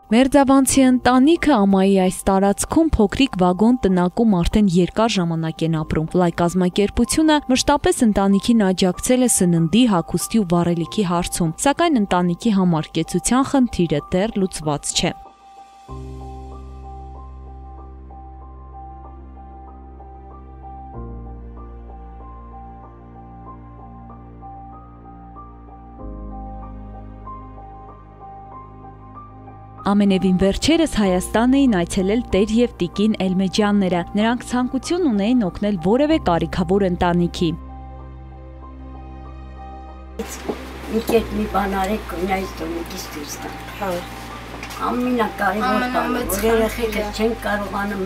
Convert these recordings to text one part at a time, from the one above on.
Մերձավանցի ընտանիքը ամայի այս տարածքում փոքրիկ վագոն տնակում արդեն երկար ժամանակ են ապրում։ Ֆլայ կազմակերպությունը մշտապես ընտանիքին աջակցել է սննդի, հագուստի ու վառելիքի հարցում, սակայն ընտանիքի համար կեցության խնդիրը դեռ լուծված չէ։ Ամենևին վերջերս Հայաստան էին այցելել Տեր և Տիկին Էլմեջյանները։ Նրանք ցանկություն ունեին օգնել որևէ կարիքավոր ընտանիքի։ Մի բան արեք, կոնյայից տոնիկից դուրս տան։ Ամենակարևոր բանը, որ երեխեքը չեն կարողանում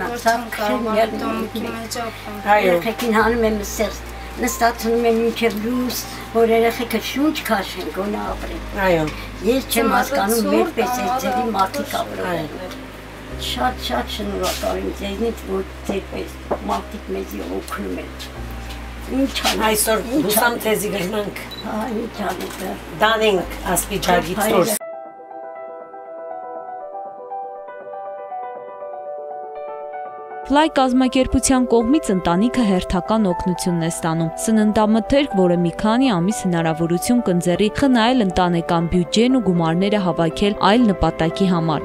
երեխեքին հանում եմ սերտ, նստացնում եմ մինչև լույս, որ երեխեքը շունչ քաշեն, գոնե ապրեն։ Ես չեմ հասկանում մերպես այս ձևի մարդիկ ապրում են։ Շատ շնորհակալ եմ ձեզնից, որ ձերպես մարդիկ մեզի օգնում են։ Այսօր հուսամ թեզի գնանք, Ինչ անենք, դանենք ասպիճագից դուրս։ Ֆլայ կազմակերպության կողմից ընտանիքը հերթական օգնությունն է ստանում։ Սննդամթերք, որը մի քանի ամիս հնարավորություն կընձեռի խնայել ընտանեկան բյուջեն ու գումարները հավաքել այլ նպատակի համար։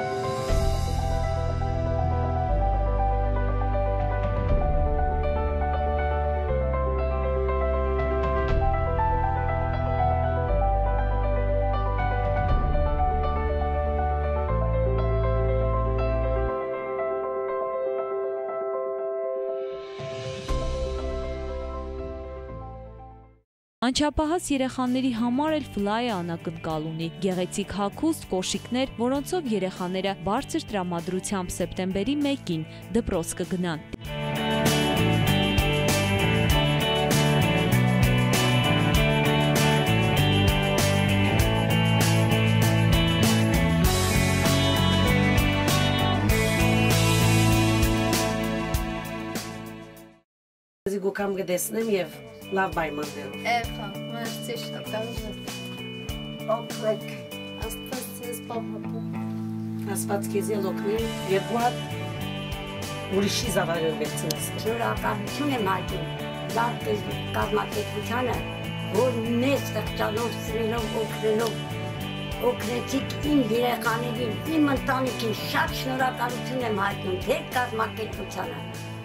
Անչափահաս երեխաների համար էլ Ֆլայը անակնկալ ունի։ Գեղեցիկ հագուստ, կոշիկներ, որոնցով երեխաները բարձր տրամադրությամբ սեպտեմբերի 1-ին դպրոց կգնան։ Գուկամ գտեսնեմ և լավ պայմաններով։ Էվա, մերսի շնորհակալություն։ Օգնեք, Աստված ձեզ պահապան։ Աստված քեզ օգնի և դու ուրիշի զավարը վերցնես։ Շնորհակալություն եմ հայտնում լավ կազմակերպությանը, որ մեզ ստեղծալով, սրելով, օգնեցիք իմ երեխաներին, իմ ընտանիքին, շատ շնորհակալություն եմ հայտնում ձեր կազմակերպությանը։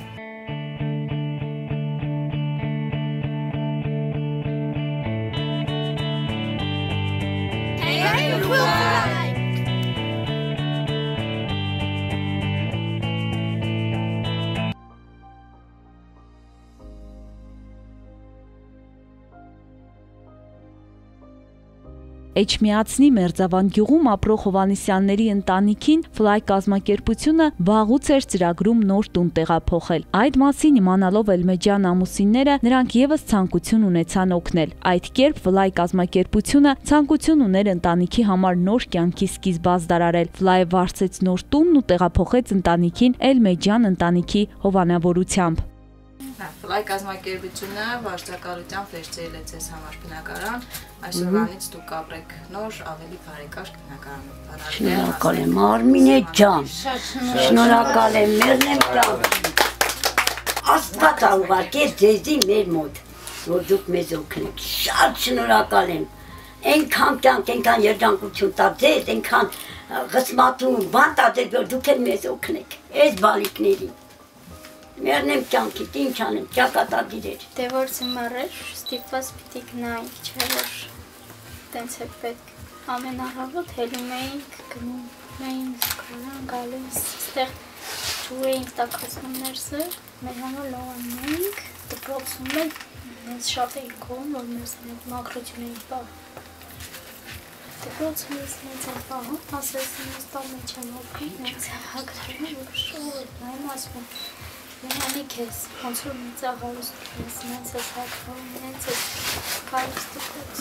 Էջմիածնի Մերձավան գյուղում ապրող Հովհաննիսյանների ընտանիքին Ֆլայ կազմակերպությունը վաղուց էր ծրագրում նոր տուն տեղափոխել։ Այդ մասին իմանալով Էլմեջյան ամուսինները նրանք եւս ցանկություն ունեցան օգնել։ Այդ կերպ Ֆլայ կազմակերպությունը ցանկություն ուներ ընտանիքի համար նոր կյանքի սկիզբ ազդարարել։ Ֆլայը վարձեց նոր տունն ու տեղափոխեց ընտանիքին Էլմեջյան ընտանիքի հովանավորությամբ։ Ֆլայ կազմակերպությունը վարչակալությամբ վերցրել է ձեզ համար բնակարան, այսօրվանից դուք ապրեք նոր, ավելի բարեկարգ բնակարանում։ Շնորհակալ եմ Արմինե ջան, շնորհակալ եմ Մերնեմ ջան։ Աստված ուղարկեց ձեզի մեր մոտ, որ դուք մեզ օգնեք, շատ շնորհակալ եմ։ Այնքան կյանք, այնքան երջանկություն տա ձեզ, այնքան ղսմատու բան տա ձեզ, որ դուք մեզ օգնեք, այս բալիկներին։ Մերնեմ կյանքիդ, ինչ անեմ, ճակատագիր էր։ Դե որ զմար էր, ստիպված պիտի գնայինք, չէ որ տենց է պետք։ Ամեն առավոտ հելում էինք, գնում էինք, զգարան գալիս, ստեղ ջուր էինք տաքացնում ներսը, մեր համար լողանում էինք, դպրոցում էլ մեզ շատ էինք կողում, որ մեզ մաքրություն էինք պահում։ Դպրոցում ես մեզ են պահում, ասեցին ես տալ մեջ եմ օգի, նենց է հագրարում, որ շոր է, նայում ասում եմ, Մենալիք ես, ոնց որ մեծահարուստ ես, նենց ես հագվում, նենց ես կարիս դպրոց։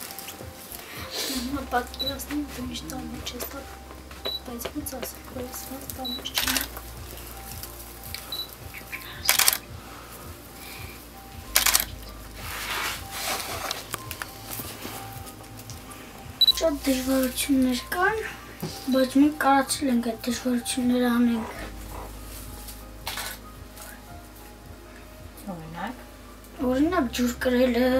Հիմա պատկերացնում դու միշտ տան մեջ ես տալ, բայց ոնց ասեք, որ ես ոնց տան մեջ չեմ։ Շատ դժվարություններ կան, Բայց մենք կարացել ենք այդ դժվարությունները անենք։ Օրինակ ջուր կրելը,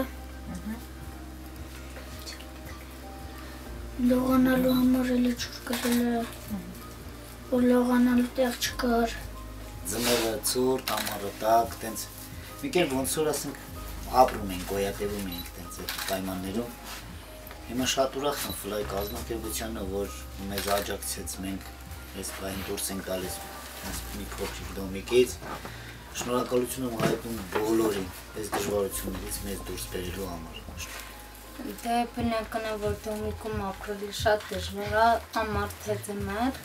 լողանալու համար էլի ջուր կրելը, որ լողանալու տեղ չկար։ Ձմեռը ցուրտ, ամառը տաք, տենց մի կերպ ոնց որ ասենք ապրում ենք, գոյատևում ենք տենց այդ պայմաններում։ Հիմա շատ ուրախ եմ ֆլայ կազմակերպությանը, որ մեզ աջակցեց, մենք այս բան դուրս ենք գալիս մի փոքրիկ դոմիկից։ Շնորհակալություն եմ հայտնում բոլորին այս դժվարություններից մեզ դուրս բերելու համար։ Դե բնական է, որ դոմիկում ապրելը շատ դժվար է, ամառ թե ձմեռ։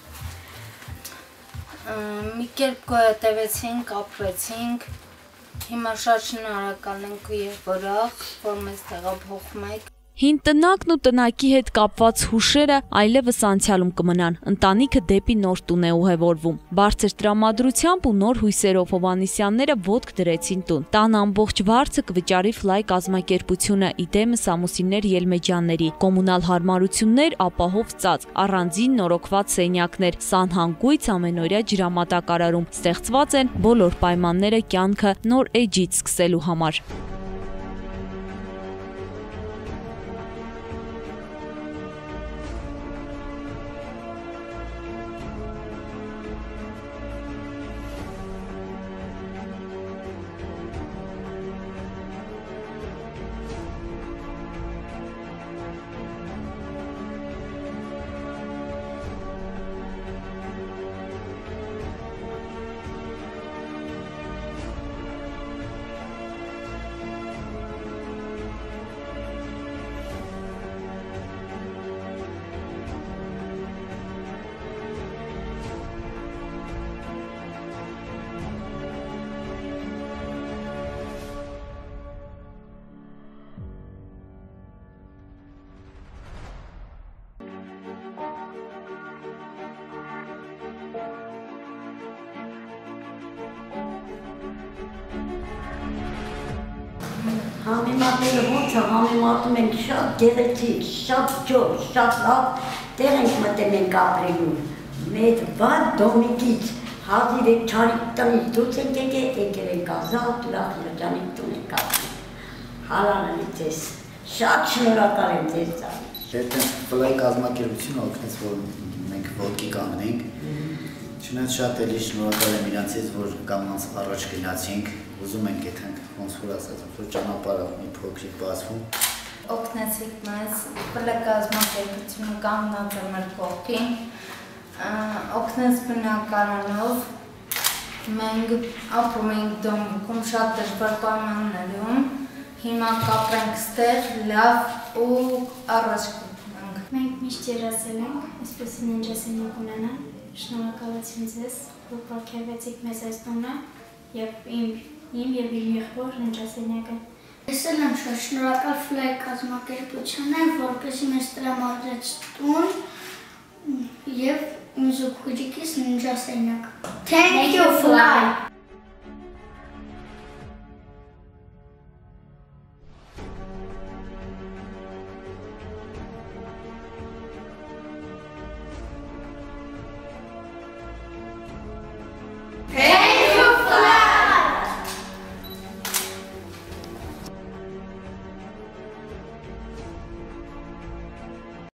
Մի կերպ գոյատևեցինք, ապրեցինք։ Հիմա շատ շնորհակալ ենք եւ ուրախ, որ մեզ տեղափոխում եք։ Հին տնակն ու տնակի հետ կապված հուշերը այլևս անցյալում կմնան, ընտանիքը դեպի նոր տուն է ուղևորվում։ Բարձր տրամադրությամբ ու նոր հույսերով Հովհաննիսյանները ոտք դրեցին տուն։ Տան ամբողջ վարձը կվճարի ֆլայ կազմակերպությունը, իդեմս ամուսիններ Ելմեջյանների, կոմունալ հարմարություններ, ապահով ծածկ, առանձին նորոգված սենյակներ, սանհանգույց ամենօրյա ջրամատակարարում ստեղծված են բոլոր պայմանները կյանքը նոր էջից սկսելու համար։ Համեմատները ոնց է, համեմատում ենք շատ գեղեցիկ, շատ ջոր, շատ լավ տեղ ենք մտել ենք ապրելու։ Մեր վատ դոմիկից հազիվ եք չարիք տնից դուրս ենք եկել ենք ազատ, ուրախ երջանիկ տուն ենք ապրել։ Հարանալի ձեզ, շատ շնորհակալ եմ ձեզ ծառի։ Դե ֆլայ կազմակերպությունը օգնեց, որ մենք ոտքի կանգնենք։ Չնայած շատ էլի շնորհակալ եմ իրանցից, որ կանգնած առաջ գնացինք, ուզում ենք գտանք ոնց որ ասած, որ ճանապարհը մի փոքրիկ բացվում։ Օգնեցիք մեզ, ֆլայ կազմակերպությունը կանգնած է մեր կողքին, օգնեց բնակարանով, մենք ապրում ենք դոմիկում շատ դժվար պայմաններում, հիմա կապրենք ստեղ, լավ ու առաջ կգնանք։ Մենք միշտ երազել ենք, այսպես ննջասենյակ ունենալ, շնորհակալություն ձեզ, որ պարգևեցիք մեզ այս տունը եւ իմ եւ իմ եղբոր ննջասենյակը։ Ես էլ եմ շատ շնորհակալ ֆլայ կազմակերպությանը, որպեսզի մեզ տրամադրեց տուն եւ իմ զուգուղիկիս ննջասենյակ։ Thank you, Fly!